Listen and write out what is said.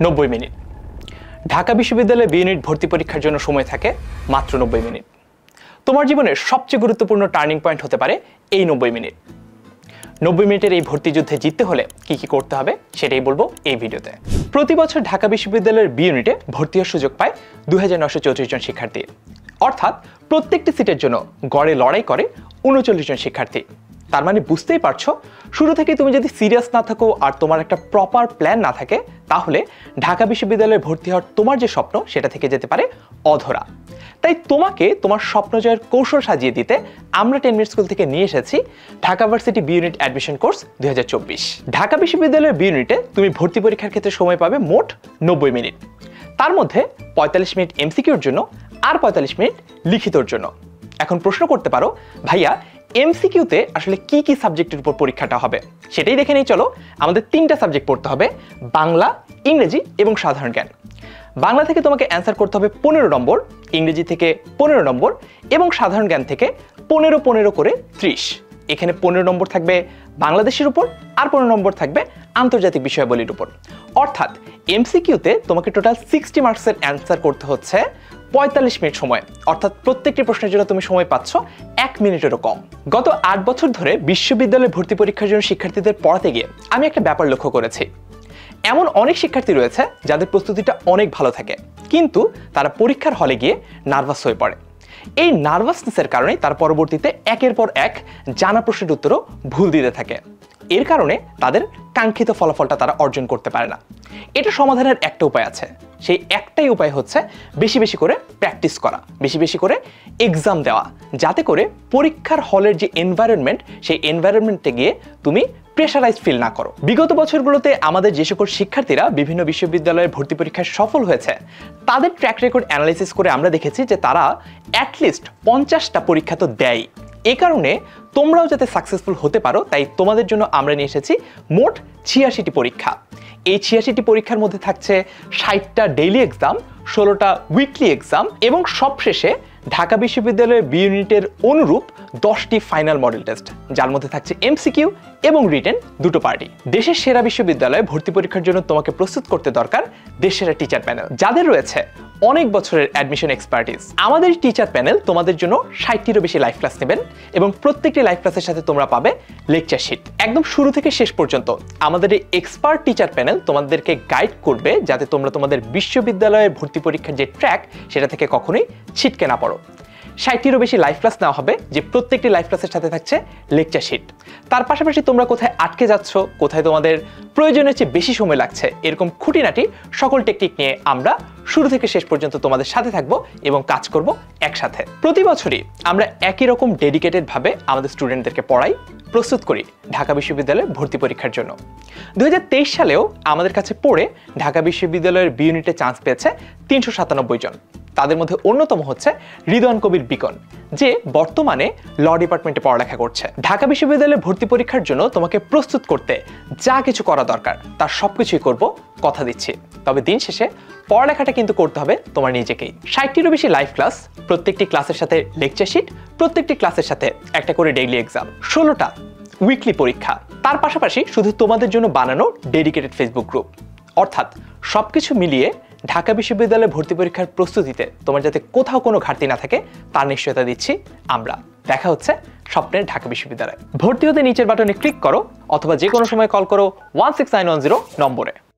90 minute. Dhaka বিশ্ববিদ্যালয়ে B unit ভর্তি পরীক্ষার জন্য সময় থাকে মাত্র 90 মিনিট। তোমার জীবনের সবচেয়ে গুরুত্বপূর্ণ টার্নিং পয়েন্ট হতে পারে এই 90 মিনিট। 90 মিনিটের এই ভর্তি যুদ্ধে জিততে হলে কি কি করতে হবে সেটাই বলবো এই ভিডিওতে। প্রতি বছর ঢাকা বিশ্ববিদ্যালয়ের বি ইউনিটে ভর্তি হওয়ার সুযোগ পায় 2934 জন শিক্ষার্থী, অর্থাৎ প্রত্যেকটি সিটের জন্য গড়ে লড়াই করে 39 জন শিক্ষার্থী। তার মানে বুঝতেই পারছো, শুরু থেকে তুমি যদি সিরিয়াস না থাকো আর তোমার একটা প্রপার প্ল্যান না থাকে, তাহলে ঢাকা বিশ্ববিদ্যালয়ে ভর্তি হওয়ার তোমার যে স্বপ্ন সেটা থেকে যেতে পারে অধরা। তাই তোমাকে তোমার স্বপ্ন জয়ের কৌশল সাজিয়ে দিতে আমরা 10 মিনিট স্কুল থেকে নিয়ে এসেছি Dhaka varsity B unit admission course 2024। Dhaka বিশ্ববিদ্যালয়ের বি ইউনিটে তুমি ভর্তি পরীক্ষার ক্ষেত্রে সময় পাবে মোট 90 মিনিট। তার মধ্যে 45 মিনিট এমসিকিউর জন্য আর 45 মিনিট লিখিতর জন্য। এখন প্রশ্ন করতে পারো, ভাইয়া এমসিকিউতে আসলে কি কি সাবজেক্টের উপর পরীক্ষাটা হবে সেটাই দেখে নেই। চলো, আমাদের 3টা সাবজেক্ট পড়তে হবে, বাংলা, ইংরেজি এবং সাধারণ জ্ঞান। বাংলা থেকে তোমাকে অ্যান্সার করতে হবে 15 নম্বর, ইংরেজি থেকে 15 নম্বর এবং সাধারণ জ্ঞান থেকে 15 করে 30। এখানে 15 নম্বর থাকবে বাংলাদেশের উপর আর 15 নম্বর থাকবে আন্তর্জাতিক বিষয়াবলীর উপর। অর্থাৎ এমসিকিউতে তোমাকে টোটাল 60 মার্কসের অ্যান্সার করতে হচ্ছে 45 মিনিট সময়, অর্থাৎ প্রত্যেকটি প্রশ্নের জন্য তুমি সময় পাচ্ছ 1 মিনিটেরও কম। গত 8 বছর ধরে বিশ্ববিদ্যালয়ে ভর্তি পরীক্ষার জন্য শিক্ষার্থীদের পড়াতে গিয়ে আমি একটা ব্যাপার লক্ষ্য করেছি। এমন অনেক শিক্ষার্থী রয়েছে যাদের প্রস্তুতিটা অনেক ভালো থাকে, কিন্তু তারা পরীক্ষার হলে গিয়ে নার্ভাস হয়ে পড়ে। এই নার্ভাসনেসের কারণে তার পরবর্তীতে একের পর এক জানা প্রশ্নের উত্তরও ভুল দিতে থাকে। এর কারণে তাদের কাঙ্ক্ষিত ফলাফলটা তারা অর্জন করতে পারে না। এটা সমাধানের একটা উপায় আছে, সেই একটাই উপায় হচ্ছে বেশি বেশি করে প্র্যাকটিস করা, বেশি বেশি করে এক্সাম দেওয়া, যাতে করে পরীক্ষার হলের যে এনভায়রনমেন্ট সেই এনভায়রনমেন্টে গিয়ে তুমি প্রেশারাইজ ফিল না করো। বিগত বছরগুলোতে আমাদের যে সকল শিক্ষার্থীরা বিভিন্ন বিশ্ববিদ্যালয়ের ভর্তি পরীক্ষায় সফল হয়েছে, তাদের ট্র্যাক রেকর্ড অ্যানালাইসিস করে আমরা দেখেছি যে তারা অ্যাটলিস্ট 50টা পরীক্ষা তো দেয়। এ কারণে তোমরাও যাতে সাকসেসফুল হতে পারো, তাই তোমাদের জন্য আমরা নিয়ে এসেছি মোট 86টি পরীক্ষা। এই 86টি পরীক্ষার মধ্যে থাকছে 60টা ডেইলি এক্সাম, 16টা উইকলি এক্সাম এবং সবশেষে ঢাকা বিশ্ববিদ্যালয়ের বি ইউনিটের অনুরূপ 10টি ফাইনাল মডেল টেস্ট, যার মধ্যে থাকছে এমসিকিউ এবং রিটেন দুটো পার্টি। দেশের সেরা বিশ্ববিদ্যালয়ে ভর্তি পরীক্ষার জন্য তোমাকে প্রস্তুত করতে দরকার দেশের সেরা টিচার প্যানেল, যাদের রয়েছে অনেক বছরের অ্যাডমিশন এক্সপার্টিস। আমাদের টিচার প্যানেল তোমাদের জন্য 60টিরও বেশি লাইভ ক্লাস নেবেন এবং প্রত্যেকটি লাইভ ক্লাসের সাথে তোমরা পাবে লেকচার শিট। একদম শুরু থেকে শেষ পর্যন্ত আমাদের এই এক্সপার্ট টিচার প্যানেল তোমাদেরকে গাইড করবে, যাতে তোমরা তোমাদের বিশ্ববিদ্যালয়ের ভর্তি পরীক্ষার যে ট্র্যাক সেটা থেকে কখনোই ছিটকে না পড়ো। 60টিরও বেশি লাইভ ক্লাস নেওয়া হবে, যে প্রত্যেকটি লাইভ ক্লাসের সাথে থাকছে লেকচার শিট। তার পাশাপাশি তোমরা কোথায় আটকে যাচ্ছ, কোথায় তোমাদের প্রয়োজনের চেয়ে বেশি সময় লাগছে, এরকম খুঁটিনাটি সকল টেকনিক নিয়ে আমরা শুরু থেকে শেষ পর্যন্ত তোমাদের সাথে থাকবো এবং কাজ করব একসাথে। প্রতি বছরই আমরা একই রকম ডেডিকেটেড ভাবে আমাদের স্টুডেন্টদেরকে পড়াই, প্রস্তুত করি ঢাকা বিশ্ববিদ্যালয়ে ভর্তি পরীক্ষার জন্য। 2023 সালেও আমাদের কাছে পড়ে ঢাকা বিশ্ববিদ্যালয়ের বি ইউনিটে চান্স পেয়েছে 397 জন। তাদের মধ্যে অন্যতম হচ্ছে রিদওয়ান কবির বিকন, যে বর্তমানে ল ডিপার্টমেন্টে পড়ালেখা করছে। ঢাকা বিশ্ববিদ্যালয়ে ভর্তি পরীক্ষার জন্য তোমাকে প্রস্তুত করতে যা কিছু করা দরকার তার সবকিছুই করব, কথা দিচ্ছি। তবে দিন শেষে পড়ালেখাটা কিন্তু করতে হবে তোমার নিজেকেই। 60টিরও বেশি লাইভ ক্লাস, প্রত্যেকটি ক্লাসের সাথে লেকচার শিট, প্রত্যেকটি ক্লাসের সাথে একটা করে ডেইলি এক্সাম, 16টা উইকলি পরীক্ষা, তার পাশাপাশি শুধু তোমাদের জন্য বানানো ডেডিকেটেড ফেসবুক গ্রুপ। অর্থাৎ সবকিছু মিলিয়ে ঢাকা বিশ্ববিদ্যালয়ে ভর্তি পরীক্ষার প্রস্তুতিতে তোমার যাতে কোথাও কোনো ঘাটতি না থাকে তার নিশ্চয়তা দিচ্ছি আমরা। দেখা হচ্ছে স্বপ্নের ঢাকা বিশ্ববিদ্যালয়ে। ভর্তি হতে নিচের বাটনে ক্লিক করো অথবা যে কোনো সময় কল করো 16910 নম্বরে।